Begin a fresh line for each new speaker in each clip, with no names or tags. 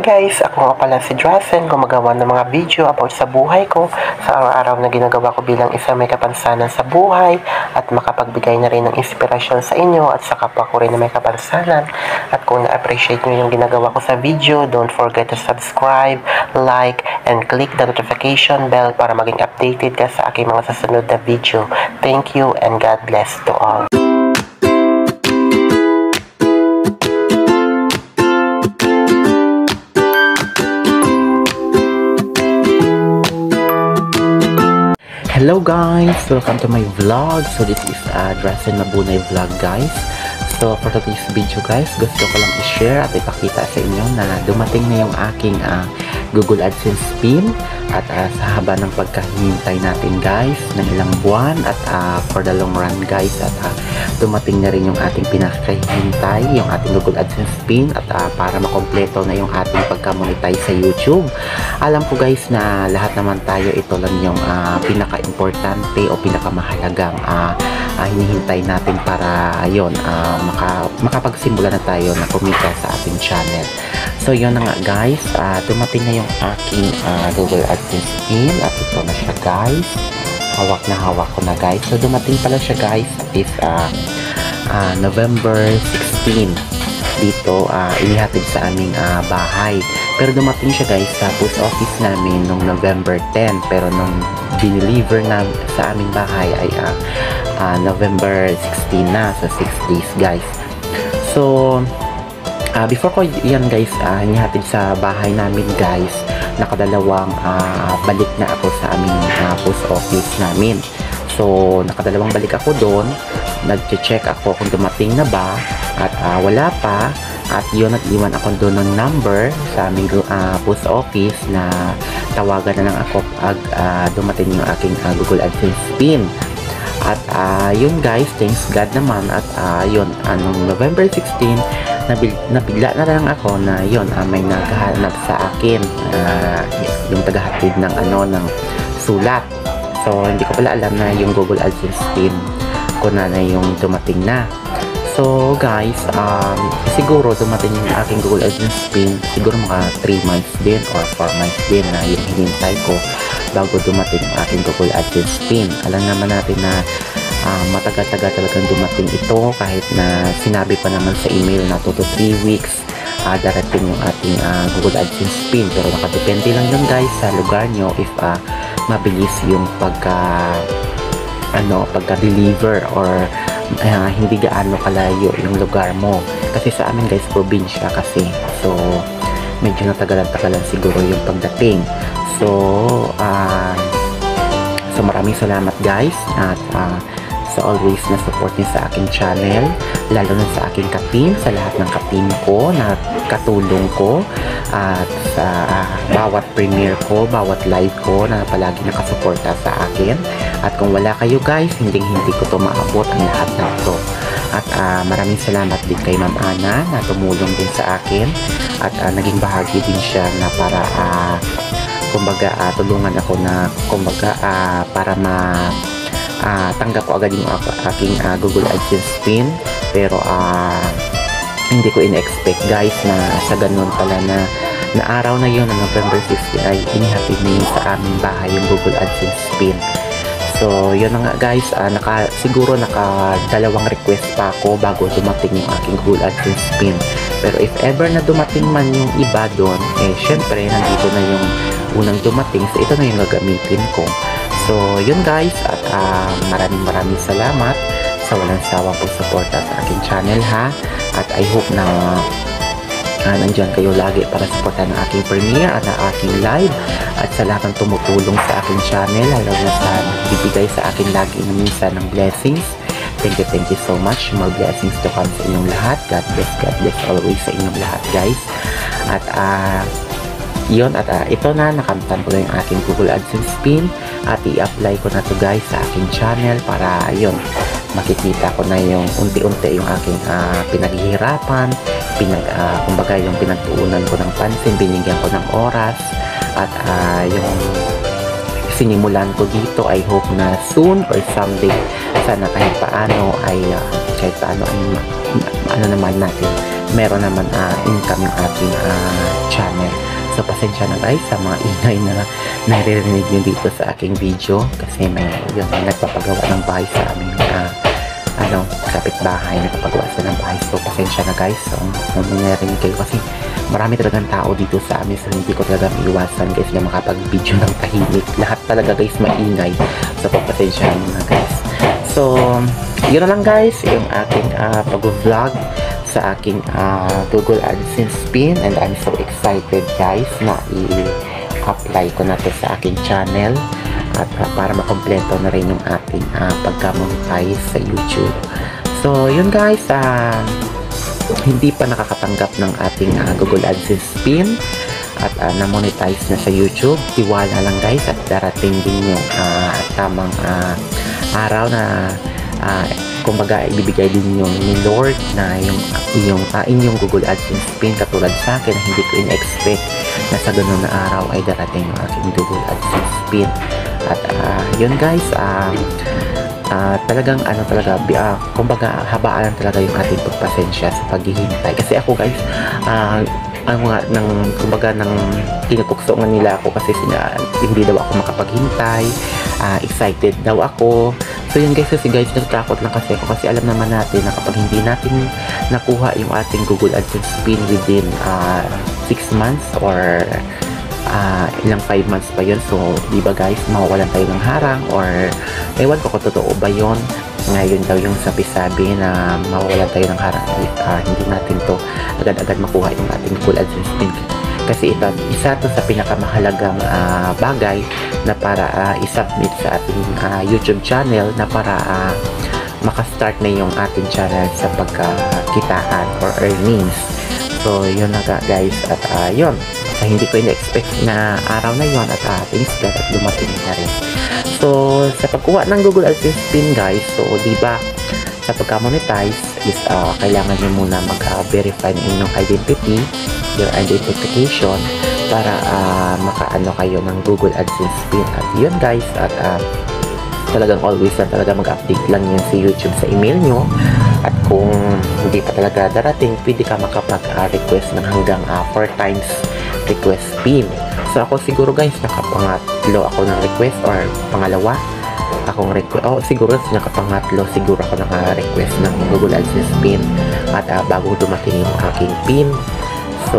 guys, ako nga pala si Drazen, gumagawa ng mga video about sa buhay ko, sa araw-araw na ginagawa ko bilang isang may kapansanan sa buhay at makapagbigay na rin ng inspirasyon sa inyo at sa kapwa ko rin na may kapansanan. At kung na-appreciate nyo yung ginagawa ko sa video, don't forget to subscribe, like, and click the notification bell para maging updated ka sa aking mga susunod na video. Thank you and God bless to all. Hello guys! Welcome to my vlog. So this is Drazen Mabunay vlog guys. So for today's video guys, gusto ko lang i-share at ipakita sa inyo na dumating na yung aking Google AdSense pin at sa haba ng pagkahintay natin guys ng ilang buwan at for the long run guys at dumating na rin yung ating pinakahintay, yung ating Google AdSense pin at para makompleto na yung ating pagka-monetize sa YouTube. Alam ko guys na lahat naman tayo, ito lang yung pinaka-importante o pinakamahalagang hinihintay natin para yun, makapagsimula na tayo na kumita sa ating channel. So yun na nga guys, dumating na yung aking Google AdSense pin at ito na siya guys. Hawak na hawak ko na guys. So dumating pala siya guys is November 16 dito, inihatid sa aming bahay. Pero dumating siya guys sa post office namin nung November 10, pero nung dineliver na sa aming bahay ay November 16 na, so 6 days guys. So before ko yan guys inihatid sa bahay namin guys, nakadalawang balik na ako sa aming post office namin. So nakadalawang balik ako doon, nag-check ako kung dumating na ba at wala pa. At yun, nag-iwan ako doon ng number sa aming post office na tawagan na lang ako pag dumating yung aking Google AdSense pin. At yun guys, thanks God naman. At yun, anong November 16, nabigla na lang ako na yun, may naghahanap sa akin, yung tagahatid ng ng sulat. So hindi ko pala alam na yung Google AdSense pin ko na yung dumating na. So guys, siguro dumating yung aking Google AdSense pin, siguro mga 3 months din or 4 months din na yung hinintay ko bago dumating ang aking Google AdSense pin. Alam naman natin na matagal-tagal talagang dumating ito, kahit na sinabi pa naman sa email na 2 to 3 weeks darating yung ating Google AdSense pin. Pero nakadepende lang yun guys sa lugar nyo if mabilis yung pagka-deliver or hindi gaano kalayo yung lugar mo. Kasi sa amin guys, probinsya kasi, so medyo natagalan-tagalan siguro yung pagdating. So maraming salamat guys at sa always na support niyo sa aking channel, lalo na sa aking ka-team, sa lahat ng ka-team ko na katulong ko at sa bawat premiere ko, bawat live ko na palagi nakasuporta sa akin. At kung wala kayo guys, hindi ko to maabot ang lahat na ito. At maraming salamat din kay Ma'am Ana na tumulong din sa akin at naging bahagi din siya na para kumbaga tulungan ako na kumbaga para tanggap ko agad yung aking Google AdSense pin. Pero hindi ko in-expect guys na sa ganun pala na araw na yun, na November 16 ay inihatid na yun sa aming bahay yung Google AdSense pin. So yun na nga guys, siguro nakadalawang request pa ako bago dumating yung aking Google AdSense pin. Pero if ever na dumating man yung iba doon, syempre nandito na yung unang dumating, so ito na yung gagamitin ko. So yun guys, at maraming salamat sa walang sawang pagsuporta sa aking channel ha. At I hope na nandyan kayo lagi para supportan ng aking premiere at ang aking live, at sa lahat ng tumutulong sa aking channel, lalo na sa bibigay sa akin lagi na minsan ng blessings. Thank you so much. More blessings to come sa inyong lahat. God bless always sa inyong lahat guys. At yun, at ito na, nakamtan ko na yung aking Google AdSense pin at i-apply ko na to guys sa aking channel para yun, makikita ko na yung unti-unti yung aking pinaghihirapan, kumbaga yung pinagtuunan ko ng pansin, binigyan ko ng oras, at yung sinimulan ko dito, I hope na soon or someday, sana kahit paano ay naman natin meron naman income yung ating channel. So pasensya na guys sa mga ingay na naririnig nyo dito sa aking video kasi may nagpapagawa ng bahay sa aming kapitbahay, nagpapagawa sa ng bahay. So pasensya na guys, so kung narinig kayo kasi marami talagang tao dito sa amin, so hindi ko talaga iwasan guys na makapag-video ng tahimik. Lahat talaga guys maingay, so pasensya na guys. So yun na lang guys yung aking pag-vlog sa aking Google AdSense pin, and I'm so excited guys na i-apply ko na to sa aking channel at para makompleto na rin yung ating pagka-monetize sa YouTube. So yun guys, hindi pa nakakatanggap ng ating Google AdSense pin at na-monetize na sa YouTube, tiwala lang guys at darating din yung tamang araw na kumbaga ibibigay din yung ni Lord na yung inyong Google AdSense pin, katulad sa akin na hindi ko in-expect na sa ganun na araw ay darating yung aking Google AdSense pin. At yun guys, talagang kumbaga habaan talaga yung ating pagpasensya sa paghihintay, kasi ako guys kumbaga kinukuksungan nila ako kasi hindi daw ako makapaghintay, excited daw ako. So yun guys, natatakot lang kasi ako kasi alam naman natin na kapag hindi natin nakuha yung ating Google AdSense pin within 6 months or ilang 5 months pa yun, so di ba guys, mawawalan tayo ng harang, or ewan ko kung totoo ba yun. Ngayon daw yung sabi-sabi na mawawalan tayo ng harang hindi natin to agad-agad makuha yung ating Google AdSense pin, kasi isa to sa pinakamahalagang bagay na para i-submit sa ating YouTube channel na para makastart na yung ating channel sa pagkakitaan or earnings. So yun na guys, at yun, hindi ko in-expect na araw na yun at things that dumating na rin. So sa pagkuha ng Google AdSense pin guys, so diba sa pagka-monetize is kailangan nyo muna mag-verify ng inyong identity, your identification, para makaano kayo ng Google AdSense pin. At yun guys, at talagang always na talaga mag-update lang yun sa YouTube sa email nyo. At kung hindi pa talaga darating, pwede ka makapag-request ng hanggang 4 times request pin. So ako siguro guys, nakapangatlo ako ng request, or pangalawa akong request, siguro nakapangatlo siguro ako naka-request ng Google AdSense pin at bago dumating yung aking pin. So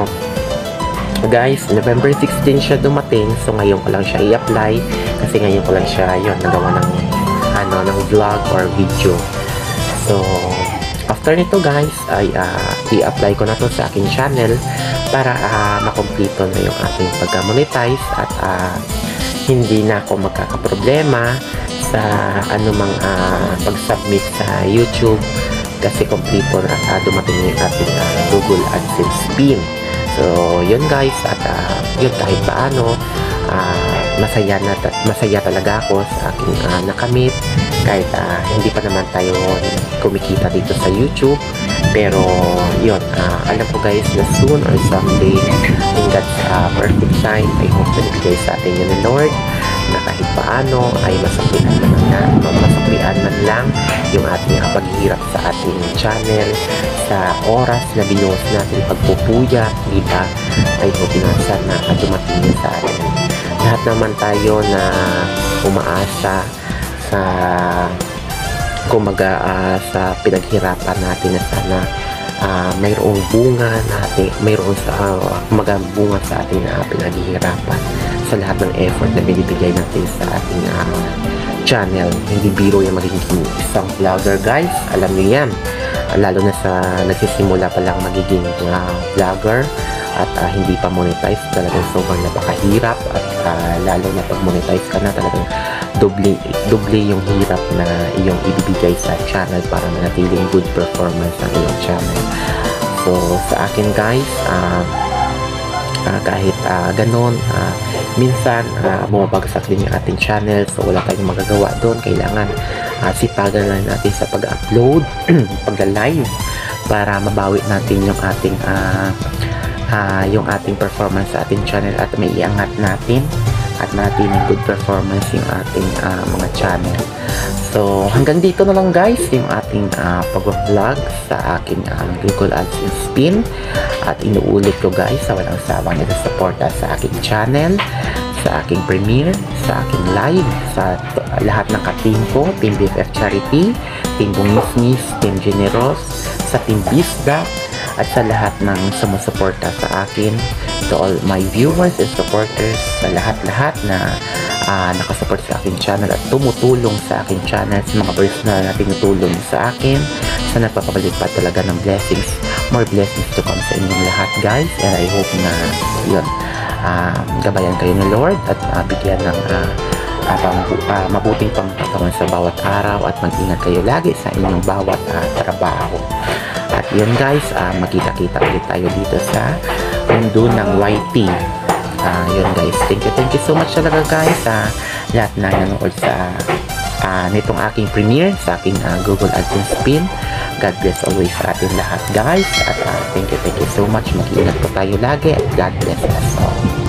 guys, November 16 siya dumating, so ngayon ko lang siya i-apply kasi ngayon ko lang siya nagawa ng vlog or video. So after nito guys ay i-apply ko na to sa aking channel para makompleto na yung ating pagka-monetize at hindi na ako magkakaproblema sa anumang pag-submit sa YouTube kasi kompleto na dumating yung ating Google AdSense pin. So yun guys, at yun kahit paano masaya talaga ako sa aking nakamit kahit hindi pa naman tayo kumikita dito sa YouTube, pero yun, alam ko guys na soon or someday in God's perfect time ay hope na ibigay sa atin yun ni Lord na kahit paano ay masaklian man lang yung ating paghihirap sa ating channel, sa oras na binuhos natin pagpupuya, diba? Ay hope na sana dumating yun sa atin. Lahat naman tayo na umaasa sa kumaga sa pinaghirapan natin na sana mayroong bunga natin, mayroong bunga sa ating pinaghihirapan sa lahat ng effort na binibigay natin sa ating channel. Hindi biro yung magiging isang vlogger guys, alam niyo yan, lalo na sa nagsisimula pa lang magiging vlogger at hindi pa monetize, talagang sobrang napakahirap at lalo na pag monetize ka na talagang doble yung hirap na iyong ibibigay sa channel para manatiling good performance ng iyong channel. So sa akin guys, kahit ganun, minsan bumabagsak din yung ating channel, so wala tayong magagawa doon. Kailangan sipagan lang natin sa pag-upload pag-live para mabawi natin yung ating performance sa ating channel at may iangat natin at manatiling good performance yung ating mga channel. So, hanggang dito na lang guys yung ating pag-vlog sa aking Google AdSense Spin. At inuulit ko guys sa walang sawang nagsusuporta sa aking channel, sa aking premiere, sa aking live, sa lahat ng ka-team ko, Team BFF Charity, Team Bungisnis, Team Generos, sa Team Bisda, at sa lahat ng sumusuporta sa akin, to all my viewers and supporters, sa lahat-lahat na nakasupport sa aking channel at tumutulong sa aking channel, sa mga personal na tinutulong sa akin, sa nagpapabalik pa talaga ng blessings, more blessings to come sa inyong lahat guys, and I hope na yun, gabayan kayo ni Lord at bigyan ng mabuting pangkatawan sa bawat araw at mag-ingat kayo lagi sa inyong bawat trabaho. At yun guys, magkita-kita ulit tayo dito sa mundo ng YT. Yun guys, thank you so much talaga guys sa lahat na nanonood sa nitong aking premiere sa aking Google AdSense Spin. God bless always sa atin lahat guys, at thank you so much. Mag-ingat po tayo lagi at God bless us all.